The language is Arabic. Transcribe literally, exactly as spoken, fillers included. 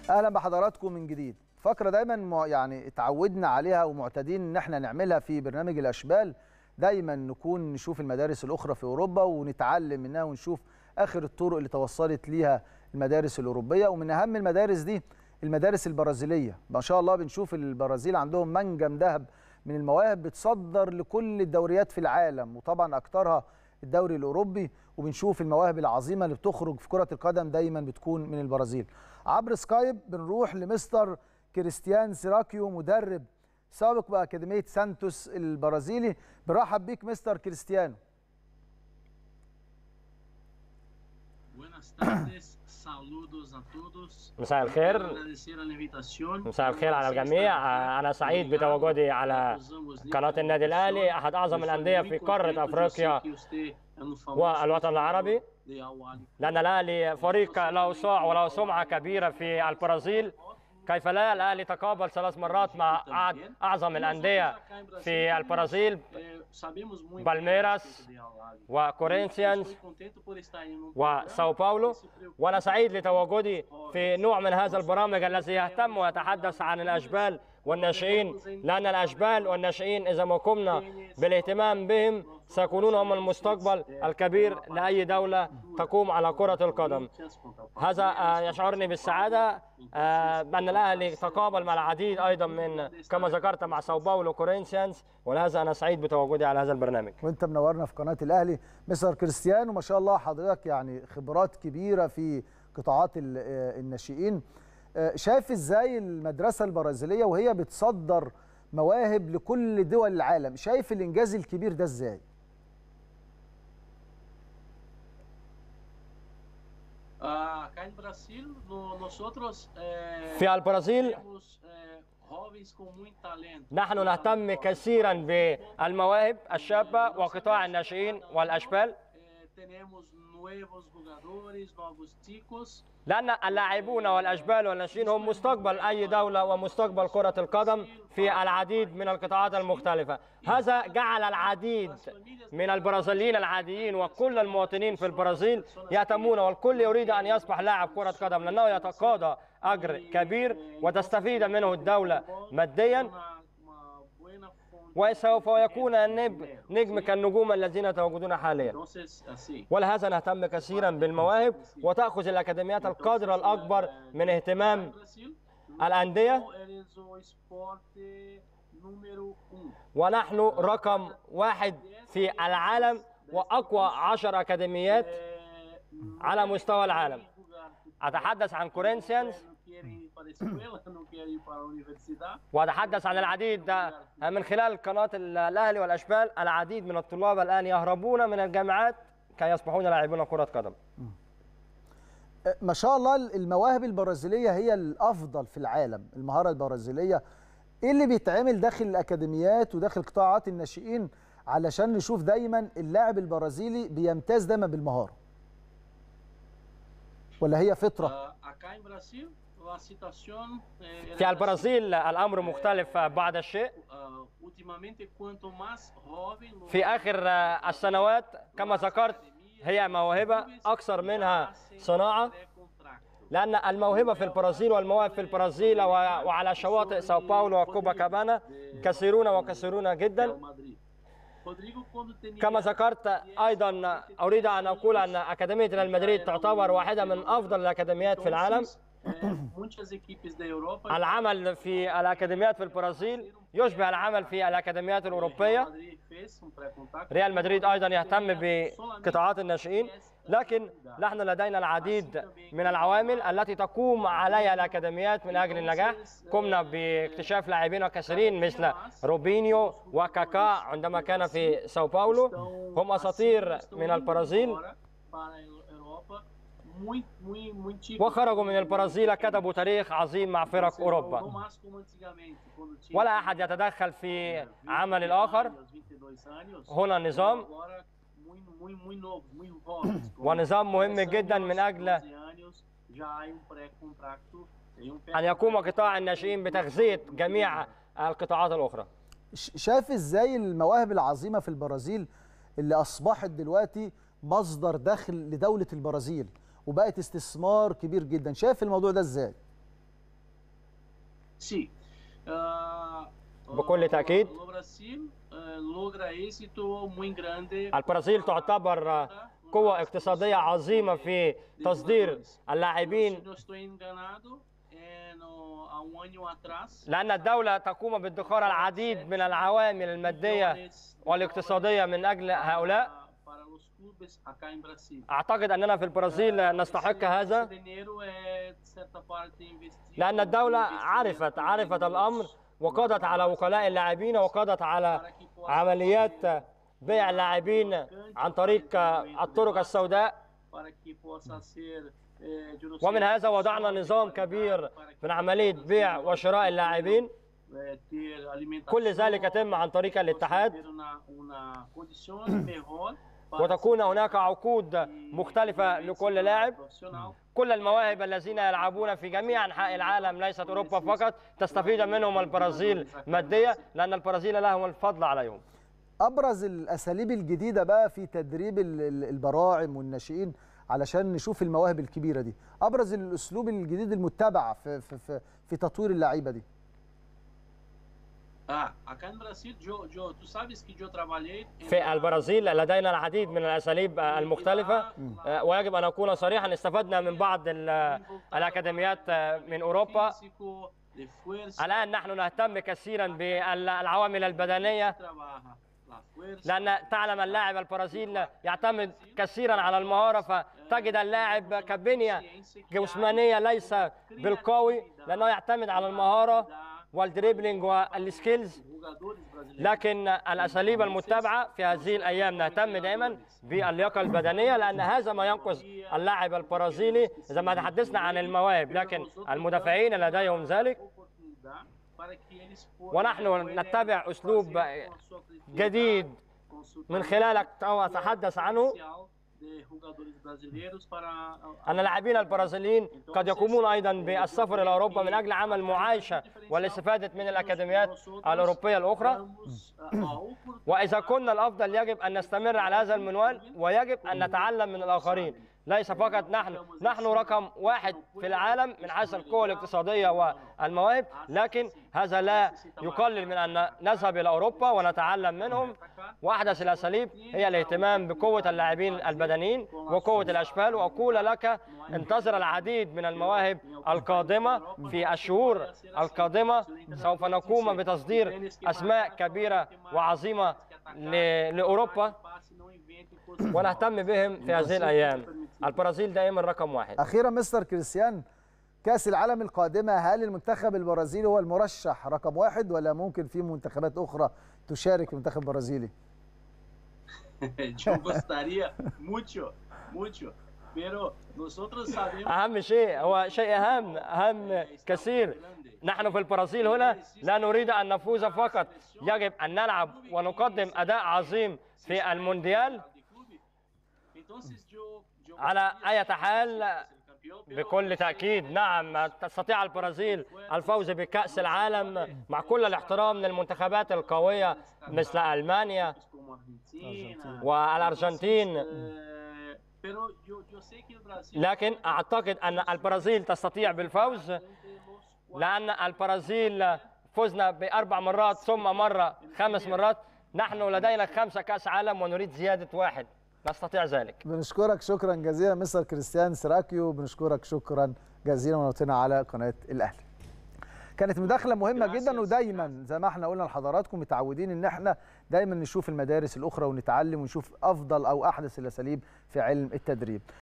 اهلا بحضراتكم من جديد. فقره دايما يعني اتعودنا عليها ومعتادين ان احنا نعملها في برنامج الاشبال. دايما نكون نشوف المدارس الاخرى في اوروبا ونتعلم منها ونشوف اخر الطرق اللي توصلت ليها المدارس الاوروبيه، ومن اهم المدارس دي المدارس البرازيليه. ما شاء الله بنشوف البرازيل عندهم منجم ذهب من المواهب بتصدر لكل الدوريات في العالم، وطبعا اكثرها الدوري الاوروبي. وبنشوف المواهب العظيمه اللي بتخرج في كره القدم دايما بتكون من البرازيل. عبر سكايب بنروح لمستر كريستيان سيراكيو، مدرب سابق باكاديميه سانتوس البرازيلي. برحب بيك مستر كريستيانو. مساء الخير. مساء الخير على الجميع. أنا سعيد بتواجدي على قناة النادي الأهلي، أحد أعظم الأندية في قارة أفريقيا والوطن العربي، لأن الأهلي فريق له صاع وله سمعة كبيرة في البرازيل. كيف لا؟ الأهلي تقابل ثلاث مرات مع أعظم الأندية في البرازيل، بالميراس وكورينثيانز وساو باولو. وأنا سعيد لتواجدي في نوع من هذا البرامج الذي يهتم ويتحدث عن الأشبال والناشئين، لأن الأشبال والناشئين إذا ما قمنا بالاهتمام بهم سيكونون هم المستقبل الكبير لأي دولة تقوم على كرة القدم. هذا يشعرني بالسعادة بأن الأهلي تقابل مع العديد أيضا من كما ذكرت مع ساو باولو وكورينثيانز، ولهذا أنا سعيد بتواجدي على هذا البرنامج. وأنت منورنا في قناة الأهلي مستر كريستيانو. ما شاء الله حضرتك يعني خبرات كبيرة في قطاعات الناشئين. شايف ازاي المدرسة البرازيلية وهي بتصدر مواهب لكل دول العالم؟ شايف الإنجاز الكبير ده ازاي؟ في البرازيل نحن نهتم كثيرا بالمواهب الشابة وقطاع الناشئين والأشبال، لأن اللاعبون والأشبال والناشئين هم مستقبل أي دولة ومستقبل كرة القدم في العديد من القطاعات المختلفة. هذا جعل العديد من البرازيليين العاديين وكل المواطنين في البرازيل يهتمون، والكل يريد أن يصبح لاعب كرة قدم، لأنه يتقاضى أجر كبير وتستفيد منه الدولة ماديا، وسوف يكون نجم كالنجوم الذين يتواجدون حاليا. ولهذا نهتم كثيرا بالمواهب، وتأخذ الأكاديميات القدر الأكبر من اهتمام الأندية، ونحن رقم واحد في العالم وأقوى عشر أكاديميات على مستوى العالم. أتحدث عن كورينثيانز وأتحدث عن العديد من خلال قناة الأهلي والأشبال. العديد من الطلاب الآن يهربون من الجامعات كي يصبحون لاعبين كرة قدم. ما شاء الله المواهب البرازيلية هي الأفضل في العالم. المهارة البرازيلية إيه اللي بيتعمل داخل الأكاديميات وداخل قطاعات الناشئين علشان نشوف دايما اللاعب البرازيلي بيمتاز دايما بالمهارة؟ ولا هي فطرة؟ في البرازيل الأمر مختلف بعض الشيء. في آخر السنوات كما ذكرت هي موهبة أكثر منها صناعة، لأن الموهبة في البرازيل والمواهب في البرازيل وعلى شواطئ ساو باولو وكوبا كابانا كثيرون وكثيرون جدا. كما ذكرت أيضا أريد أن أقول أن أكاديمية ريال مدريد تعتبر واحدة من أفضل الأكاديميات في العالم. العمل في الأكاديميات في البرازيل يشبه العمل في الأكاديميات الأوروبية. ريال مدريد أيضا يهتم بقطاعات الناشئين، لكن نحن لدينا العديد من العوامل التي تقوم عليها الأكاديميات من أجل النجاح. قمنا باكتشاف لاعبين كثيرين مثل روبينيو وكاكا عندما كان في ساو باولو، هم أساطير من البرازيل وخرجوا من البرازيل كتبوا تاريخ عظيم مع فرق أوروبا. ولا أحد يتدخل في عمل الآخر. هنا نظام ونظام مهم جدا من أجل أن يقوم قطاع الناشئين بتغذية جميع القطاعات الأخرى. شايف إزاي المواهب العظيمة في البرازيل اللي أصبحت دلوقتي مصدر دخل لدولة البرازيل وبقت استثمار كبير جدا؟ شايف الموضوع ده ازاي؟ بكل تأكيد البرازيل تعتبر قوة اقتصادية عظيمة في تصدير اللاعبين، لأن الدولة تقوم بادخار العديد من العوامل المادية والاقتصادية من أجل هؤلاء. أعتقد أننا في البرازيل نستحق هذا، لأن الدولة عرفت عرفت الأمر وقضت على وكلاء اللاعبين وقضت على عمليات بيع اللاعبين عن طريق الطرق السوداء، ومن هذا وضعنا نظام كبير من عملية بيع وشراء اللاعبين. كل ذلك يتم عن طريق الاتحاد، وتكون هناك عقود مختلفة لكل لاعب. كل المواهب الذين يلعبون في جميع أنحاء العالم ليست أوروبا فقط تستفيد منهم البرازيل ماديا، لأن البرازيل لهم الفضل عليهم. أبرز الأساليب الجديدة بقى في تدريب البراعم والناشئين علشان نشوف المواهب الكبيرة دي، أبرز الأسلوب الجديد المتبع في في في, في تطوير اللعيبة دي. في البرازيل لدينا العديد من الأساليب المختلفة، ويجب أن أكون صريحا، استفدنا من بعض الأكاديميات من أوروبا. الآن نحن نهتم كثيرا بالعوامل البدنية، لأن تعلم اللاعب البرازيل يعتمد كثيرا على المهارة، فتجد اللاعب كبنية جسمانية ليس بالقوي، لأنه يعتمد على المهارة والدريبلينج والسكيلز. لكن الأساليب المتبعة في هذه الأيام نهتم دائما باللياقة البدنية، لأن هذا ما ينقذ اللاعب البرازيلي إذا ما تحدثنا عن المواهب، لكن المدافعين لديهم ذلك. ونحن نتبع أسلوب جديد من خلالك أتحدث عنه، أن اللاعبين البرازيليين قد يقومون أيضا بالسفر إلى أوروبا من أجل عمل معايشة والاستفادة من الأكاديميات الأوروبية الأخرى. وإذا كنا الأفضل يجب أن نستمر على هذا المنوال، ويجب أن نتعلم من الآخرين، ليس فقط نحن نحن رقم واحد في العالم من حيث القوة الاقتصادية والمواهب، لكن هذا لا يقلل من أن نذهب إلى أوروبا ونتعلم منهم. وأحدث الأساليب هي الاهتمام بقوة اللاعبين البدنيين وقوة الأشبال. وأقول لك انتظر العديد من المواهب القادمة في الشهور القادمة. سوف نقوم بتصدير أسماء كبيرة وعظيمة لأوروبا ونهتم بهم في هذه الأيام. البرازيل دائما رقم واحد. أخيرا مستر كريستيان، كأس العالم القادمة هل المنتخب البرازيلي هو المرشح رقم واحد، ولا ممكن في منتخبات أخرى تشارك المنتخب البرازيلي؟ أهم شيء هو شيء أهم أهم كثير. نحن في البرازيل هنا لا نريد أن نفوز فقط، يجب أن نلعب ونقدم أداء عظيم في المونديال. على أي حال بكل تأكيد نعم تستطيع البرازيل الفوز بكأس العالم، مع كل الاحترام للمنتخبات القوية مثل ألمانيا والأرجنتين، لكن أعتقد أن البرازيل تستطيع بالفوز، لأن البرازيل فزنا بأربع مرات ثم مرة خمس مرات. نحن لدينا خمسة كأس عالم ونريد زيادة واحد، نستطيع ذلك. بنشكرك شكرا جزيلا مستر كريستيان سراكيو، بنشكرك شكرا جزيلا ونوتنا على قناة الأهلي. كانت مداخلة مهمة جدا، ودايما زي ما احنا قلنا لحضراتكم متعودين ان احنا دايما نشوف المدارس الأخرى ونتعلم ونشوف أفضل أو أحدث الأساليب في علم التدريب.